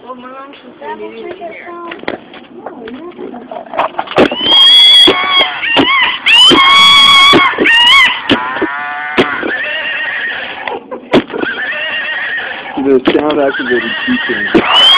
Well, my mom should say maybe in here. The sound activated teaching.